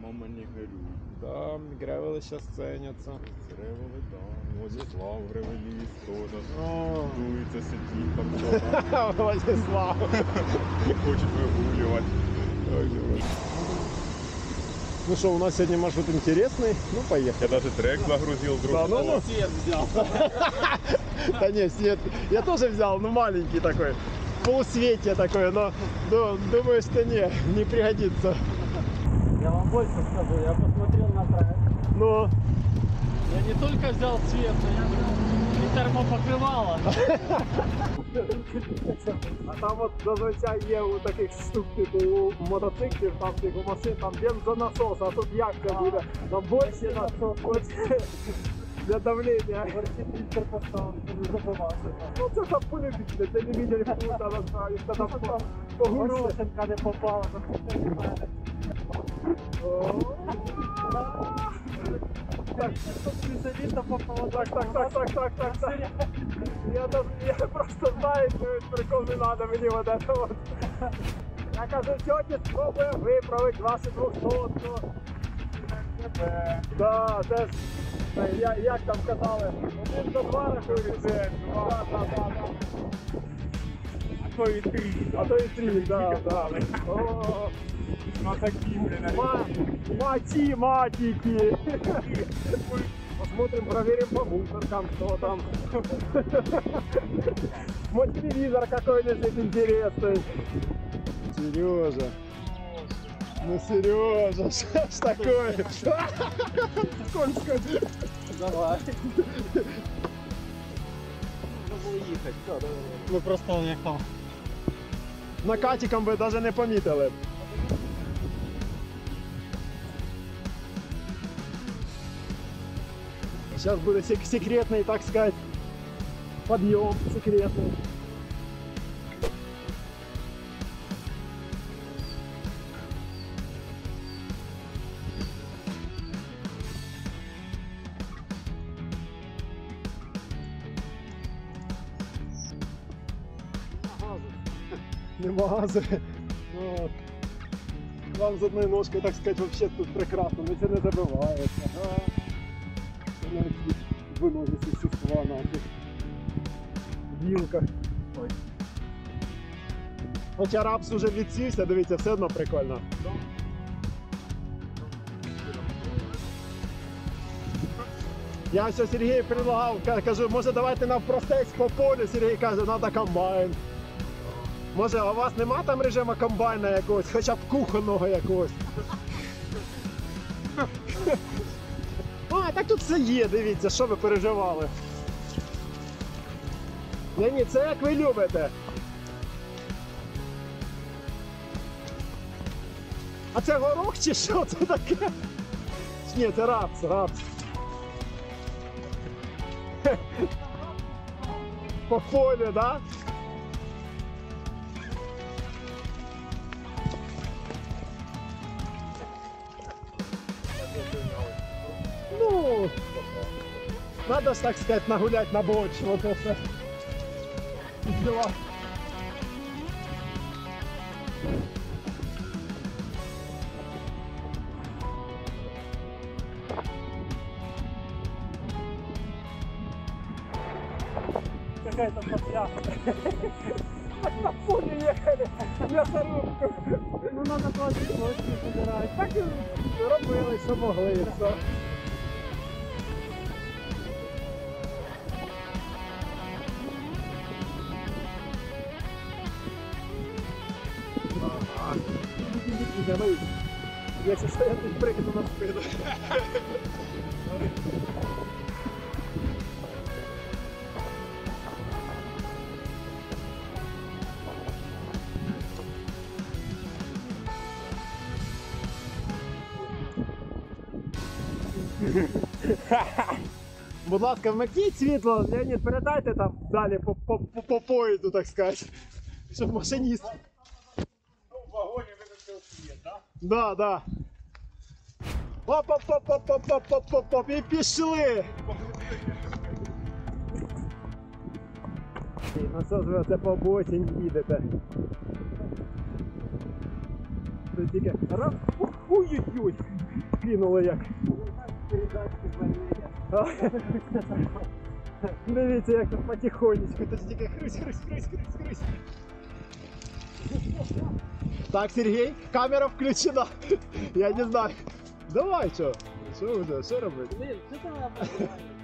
Мама, не горюй. Да, гревелища сценяться. Гревели, да. Владислав Гревеліст теж. О, Дується, сидить там, що там. Владислав. Хочуть вигулювати. Ну что, у нас сегодня маршрут интересный. Ну, поехали. Я даже трек загрузил друг. Да, ну. Свет взял. Да не, свет я тоже взял, ну маленький такой. В полусвете такой, но думаю, что не пригодится. Я вам больше скажу, я посмотрел на проект. Ну, Я не только взял цвет, но я взял и термопокрывало. а там от зазвичай є у таких штук, типу у мотоциклів, там типу машин, там бензонасос, а тут як це буде? Там більше насос, для давлення. Фильтр поставил, чтобы не забывался. Ну це там полюбити, це не видели фута, якщо там погрузиться. Горошинка не попала. Так, Специалиста попало. так. Я просто знаю, що прикол не надо мені вот это вот. Я кажу, тьоті, спробуємо виправити вашу 200-ку. Да, це ж, як там казали, 1 до 2 рахується. Да. А то і 3. А то і 3, да. О, На такі, блин. матики. Посмотрим, проверим по мусоркам, что там. Мой телевизор какой лежит интересный. Сережа. Ну, Сережа, что ж такое? Скользко. Давай. Нужно было ехать. Все, давай. Мы просто уехал. Накатиком ви даже не помітили. Сейчас будет секретный, так сказать, подъем секретный. Нема газу. Ну, вам з одною ножкою, так сказать, вообще тут прекрасно, нічого не забивається. Це навіть двоногі существа наші. Вілка. Ой. Хоча рапс уже відсівся, дивіться, все одно прикольно. Я все Сергію предлагав, кажу, може давайте навпростець по полю, Сергій каже, треба комбайн. Може, а у вас нема там режиму комбайна якогось, хоча б кухонного якогось? А, так тут все є, дивіться, що ви переживали. Ні, це як ви любите. А це горох чи що це таке? Ні, це рапс. По полю, да? Ну, надо ж, так сказать, нагулять на бочку, вот это. Дела. Какая-то подляха. На поле ехали, мясорубку. Ну надо было цветочки собирать. Так і робили, що могли. Все. Якщо що, я тут прикину на спину. Будь ласка, вмикніть світло, Леонід, передайте там далі по поїзду, так сказати, щоб машиніст. Ну, в вагоні виключив світ, так? Да. Оп, і пішли. Ну що ж ви оце по обочині їдете? Тут тільки раз, ой-ой-ой. кинули як. А? Дивіться, як тут потихонечку, тут тільки хрись. Так, Сергій, камера включена. Я не знаю. Давай, що? Що робити? Блин, что там обозреваешь?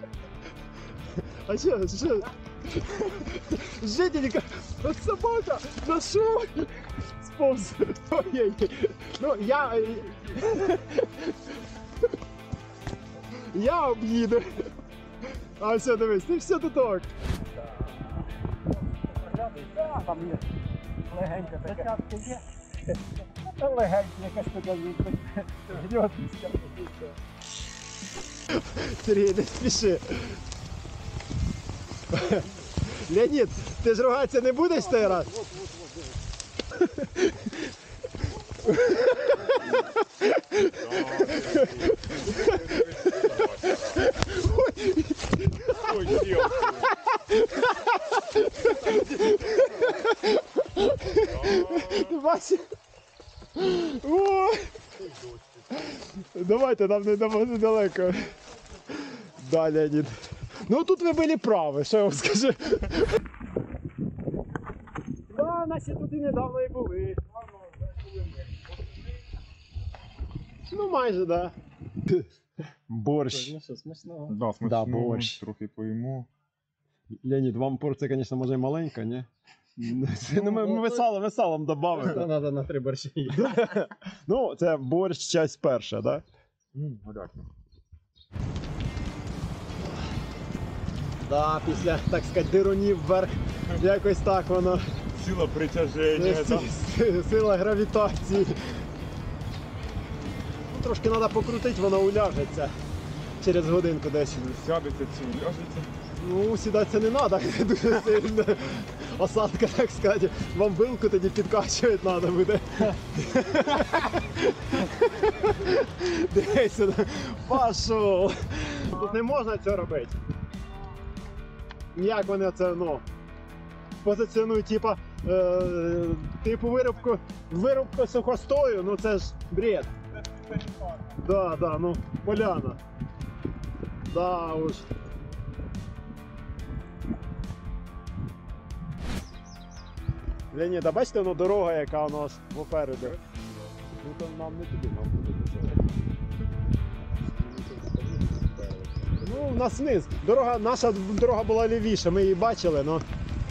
А що? Жителька, от собака, на що? Сповз. Ой-ой. Ну, я об'їду. А все, дивись, ти все тут ок. Там є легенька така. Зачатки є? Легенька якась така гньотницька. Сергій, не спіши. Леонід, ти ж ругатися не будеш цей раз? Ой, девочка. Ти бачиш? Ой. Давайте, нам не далеко. Да, Леонід. Ну тут ви були праві, що я вам скажу. Да, наші тут і недавно і були. Ну майже, да. Борщ. Ну що, смачного? Да, Да, смачно, борщ. трохи поїмо. Леонід, вам порція, звісно, може і маленька, ні? Ну, ми салом добавимо. Треба на 3 борщі. Ну, це борщ, часть перша, так? Да? Галятно. Да, після, так сказати, дирунів вверх, якось так воно. Сила притяження. Сила гравітації. Ну, трошки треба покрутити, воно уляжеться через годинку десь. Сядеться чи ляжеться. Ну, сідатися не треба дуже сильно. Осадка, так сказати, вам вилку тоді підкачувати треба буде. Дивись, пішов. Тут не можна цього робити. Як вони це, ну, позиціонують, типу вирубку сухостою, ну це ж бред. Да, ну, поляна. Да уж. Леонід, а бачите, воно дорога, яка у нас попереду. Ну то нам не туди, нам туди. Ну, у нас вниз. Наша дорога була лівіша, ми її бачили, но.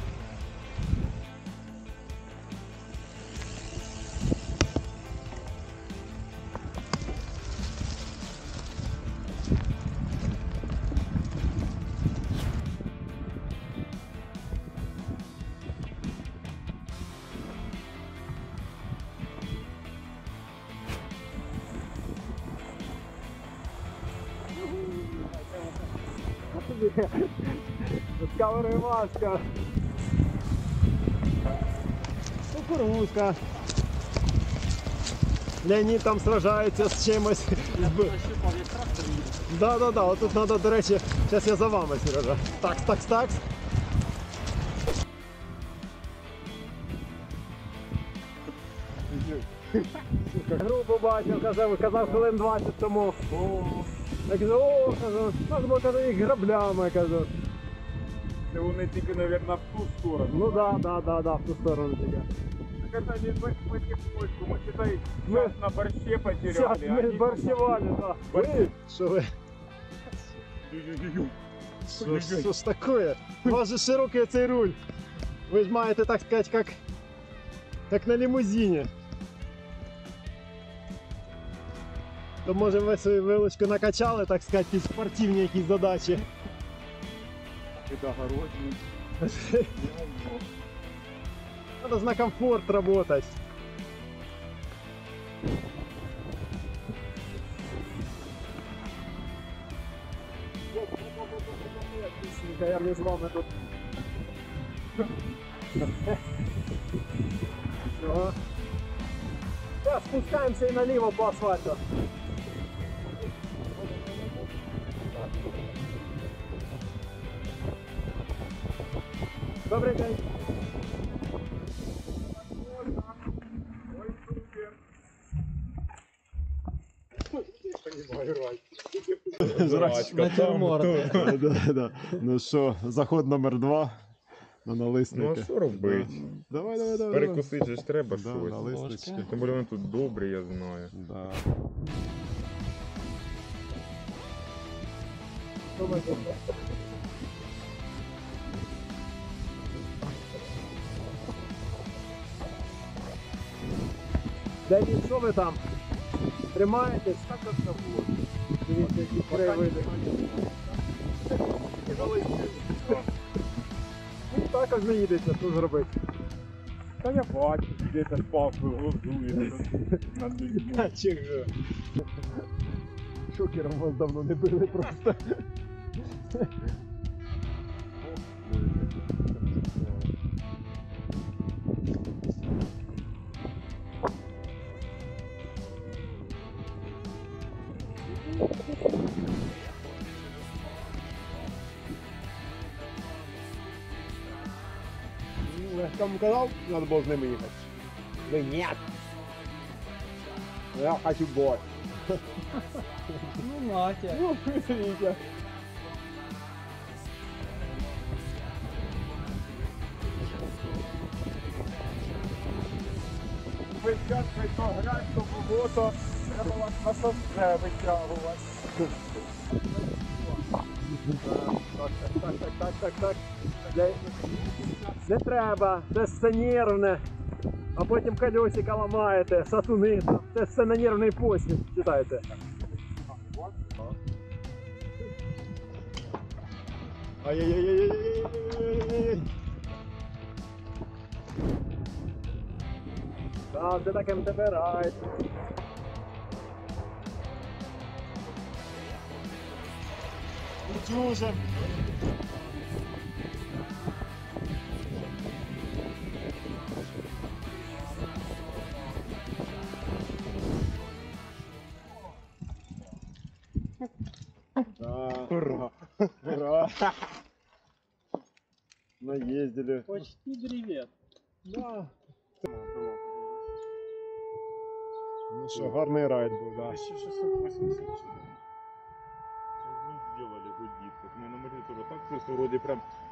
Каверова маска. Кукурузка. Леонід там сражається з чимось. Нащупав, як трактор їде. Да, отут треба, до речі, зараз я за вами, Сережа. Такс. Групу бачив, казав хвилин 20 тому. Я кажу, кажу, їх граблями, кажу. Це вони тільки, мабуть, в ту сторону. Ну да, в ту сторону тільки. Так это не потихоньку, мы считай, Мы- час на борще потеряли. Зараз ми борщували, так. Ви? Що ви? Що ж таке? У вас же широкий цей руль. Ви ж маєте, так сказати, як на лимузині. То може ви свою вилочку накачали, так сказати, під спортивні якісь задачі. Підогородні. Надо на комфорт работать. Я не з вами тут. Все. Сейчас спускаемся и налево по асфальту. Добрый день. Понимаю, рай. Жрачка там. Натюрморт. то. Да. Ну що, заход номер 2 на Ну налисники. а що робити? Давай. Перекусити же ж треба Да, щось. налиснички. Тим більше вони тут добрі, я знаю. Да. Дені, що ви там? Тримаєтесь? Так як там було. Дивіться, які краєвиди. Ну, так аж не їдеться, що зробити. Та я бачу, де та папу годує. А чого? Шокером вас давно не били просто. Я кому казав, надо було з ними їхати. Ви ні. Я хочу бой. Ну, Натя. Ну, видите. Ви зараз то грати, то болото, треба вас на совке витягувати. Так. Не треба, це все нервне. А потім колесика ламаєте, сатуни там. Це все на нервний посіб, читайте. Ай-яй-яй-яй-яй-яй-яй-яй-яй. Так, це таке МТБ райд. Утюжим. Да. Ура! Ура! Наездили. Почти привет. Да. Ну що, гарний райд був, да. 1684. Сделали годит. Как мы на мониторе так просто вроде прям